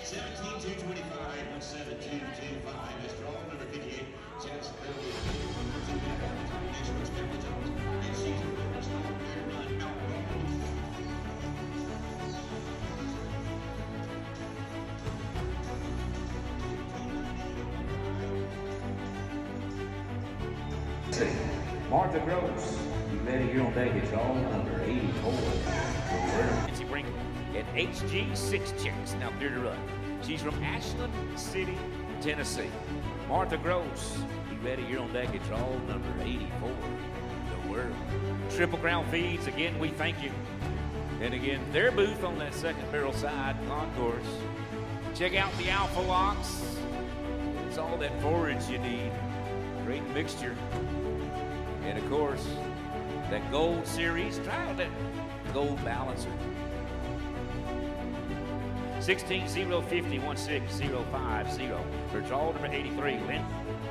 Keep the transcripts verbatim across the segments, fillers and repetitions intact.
seventeen two twenty-five, one seven two two five. That's draw number fifty-eight. Jess Early. Next one's Pamela Jones. And she's a winner. Stone Bear Run. Outlaw. Martha Gross, you ready? You're on deck. It's all number eighty-four. Nancy Brinkley at H G six checks. Now clear to run. She's from Ashland City, Tennessee. Martha Gross, you ready? You're on deck. It's all number eighty-four. The world. Triple Crown Feeds. Again, we thank you. And again, their booth on that second barrel side concourse. Check out the Alpha Locks. It's all that forage you need. Great mixture. And of course, that Gold Series, try out that Gold Balancer. sixteen zero fifty one six zero five zero for draw number eighty-three. Lynn.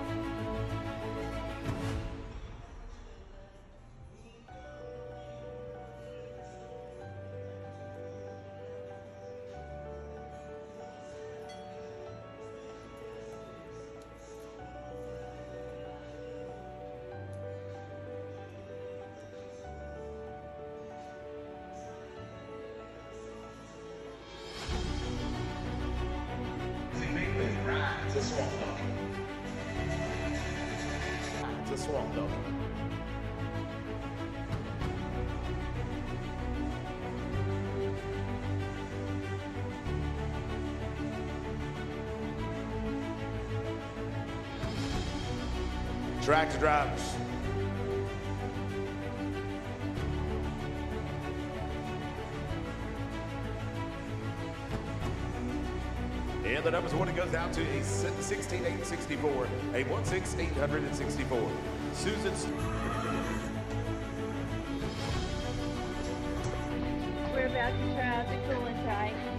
It's a swamp dog. It's a swamp dog. Tractor drivers. And the numbers one, it goes out to a sixteen eight sixty-four, a one six eight sixty-four. Susan. We're about to try the cooling tank.